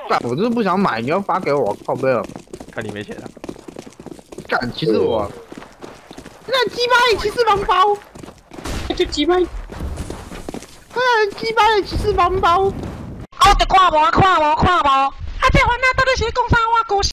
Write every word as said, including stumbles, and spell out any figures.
干，我就是不想买，你要发给我，靠背了。 看你没钱啊！ 干，歧视我！那鸡巴骑士盲包， 就鸡巴。 那鸡巴的骑士盲包。 我得看无看无看无，啊！这番仔到底是讲啥？我故事。